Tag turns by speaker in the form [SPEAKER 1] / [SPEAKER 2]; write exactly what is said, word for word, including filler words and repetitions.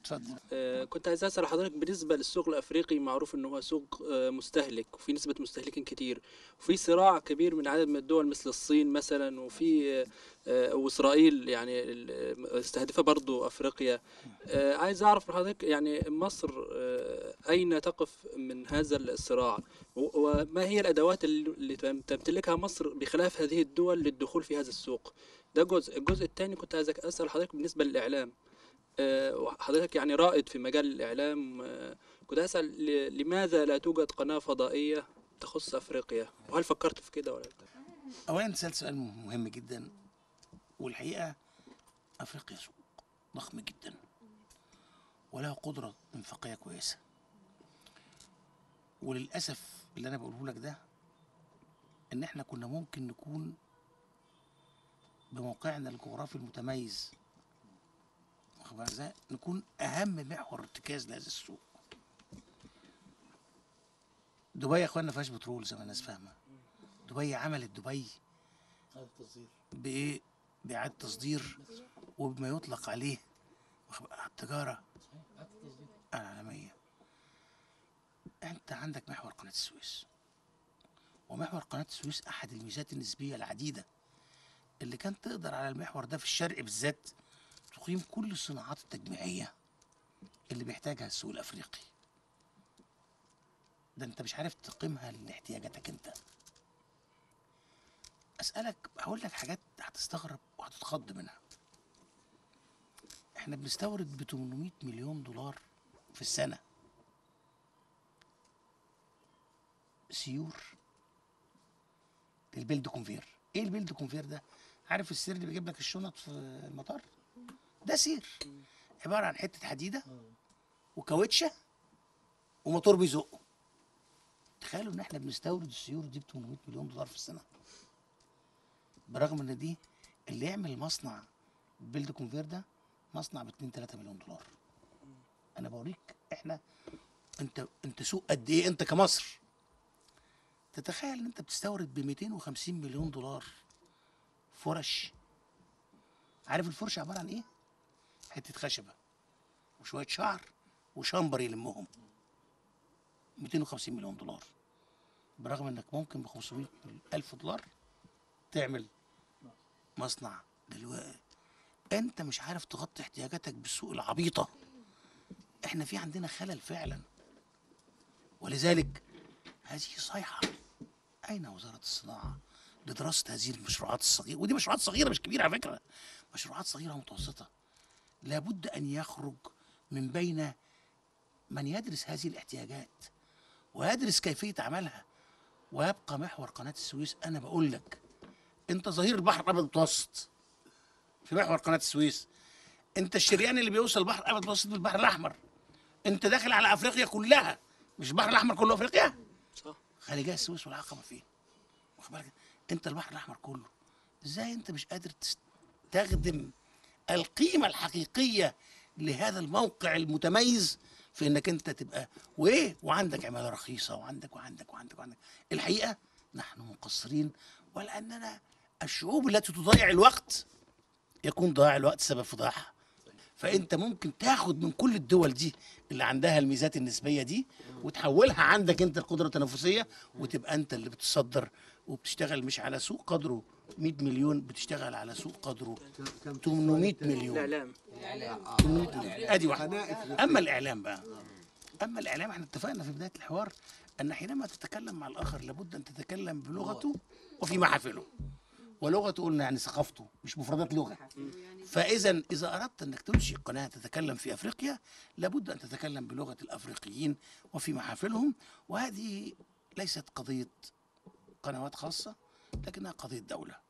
[SPEAKER 1] اتفضل.
[SPEAKER 2] آه كنت عايز اسال حضرتك بالنسبه للسوق الافريقي، معروف ان هو سوق آه مستهلك وفي نسبه مستهلكين كتير، وفي صراع كبير من عدد من الدول مثل الصين مثلا، وفي آه آه واسرائيل يعني ال- مستهدفه برضو افريقيا. آه عايز اعرف من حضرتك يعني مصر آه اين تقف من هذا الصراع، و- وما هي الادوات اللي اللي تمتلكها مصر بخلاف هذه الدول للدخول في هذا السوق؟ ده جزء. الجزء الثاني كنت عايز اسال حضرتك بالنسبه للاعلام. آه، حضرتك يعني رائد في مجال الإعلام، آه، كنت أسأل ل- لماذا لا توجد قناة فضائية تخص أفريقيا، وهل فكرت في كده ولا لا؟
[SPEAKER 1] اولا سألت سؤال مهم جدا، والحقيقه افريقيا سوق ضخم جدا وله قدره انفاقيه كويسه، وللاسف اللي انا بقوله لك ده ان احنا كنا ممكن نكون بموقعنا الجغرافي المتميز، واخد بالك ازاي، نكون اهم محور ارتكاز لهذا السوق. دبي يا اخوانا ما فيهاش بترول زي ما الناس فاهمه. دبي عملت دبي بايه؟ باعاده تصدير وبما يطلق عليه واخد بالك التجاره العالميه. انت عندك محور قناه السويس، ومحور قناه السويس احد الميزات النسبيه العديده اللي كانت تقدر على المحور ده في الشرق بالذات تقيم كل الصناعات التجميعيه اللي بيحتاجها السوق الافريقي. ده انت مش عارف تقيمها لاحتياجاتك انت. اسالك، هقول لك حاجات هتستغرب وهتتخض منها. احنا بنستورد ب ثمانمائة مليون دولار في السنه سيور للبيلد كونفير. ايه البيلد كونفير ده؟ عارف السير اللي بيجيب لك الشنط في المطار؟ ده سير عباره عن حته حديده وكاوتشه وموتور بيزقه. تخيلوا ان احنا بنستورد السيور دي ب ثمانمائة مليون دولار في السنه، برغم ان دي اللي يعمل مصنع بيلد كونفير ده مصنع ب اتنين تلاتة مليون دولار. انا بوريك احنا انت انت سوق قد ايه انت كمصر. تتخيل ان انت بتستورد ب مئتين وخمسين مليون دولار فرش. عارف الفرش عباره عن ايه؟ حته خشبه وشويه شعر وشامبر يلمهم. مئتين وخمسين مليون دولار، برغم انك ممكن ب خمسمائة الف دولار تعمل مصنع دلوقتي. انت مش عارف تغطي احتياجاتك بالسوق العبيطه. احنا في عندنا خلل فعلا، ولذلك هذه صيحه. اين وزاره الصناعه لدراسه هذه المشروعات الصغيره؟ ودي مشروعات صغيره مش كبيره على فكره، مشروعات صغيره ومتوسطه. لابد ان يخرج من بين من يدرس هذه الاحتياجات ويدرس كيفيه عملها، ويبقى محور قناه السويس. انا بقول لك انت ظهير البحر الابيض المتوسط في محور قناه السويس، انت الشريان اللي بيوصل البحر الابيض المتوسط بالبحر الاحمر، انت داخل على افريقيا كلها. مش البحر الاحمر كله افريقيا؟
[SPEAKER 2] صح.
[SPEAKER 1] خليجي السويس والعقبه فين؟ واخد بالك؟ انت البحر الاحمر كله. ازاي انت مش قادر تستخدم القيمه الحقيقيه لهذا الموقع المتميز في انك انت تبقى وايه وعندك عماله رخيصه وعندك وعندك وعندك وعندك. الحقيقه نحن مقصرين، ولاننا الشعوب التي تضيع الوقت يكون ضياع الوقت سبب فضاحها. فانت ممكن تاخد من كل الدول دي اللي عندها الميزات النسبيه دي وتحولها عندك انت القدره التنافسيه، وتبقى انت اللي بتصدر وبتشتغل مش على سوق قدره مئة مليون، بتشتغل على سوق قدره ثمانمائة مليون.
[SPEAKER 2] الإعلام.
[SPEAKER 1] ثمانمائة مليون ادي واحده. اما الاعلام بقى، اما الاعلام احنا اتفقنا في بدايه الحوار ان حينما تتكلم مع الاخر لابد ان تتكلم بلغته وفي محافله. ولغته قلنا يعني ثقافته، مش مفردات لغه. فاذا اذا اردت انك تنشئ قناه تتكلم في افريقيا لابد ان تتكلم بلغه الافريقيين وفي محافلهم. وهذه ليست قضيه قنوات خاصه، لكنها قضيه دوله.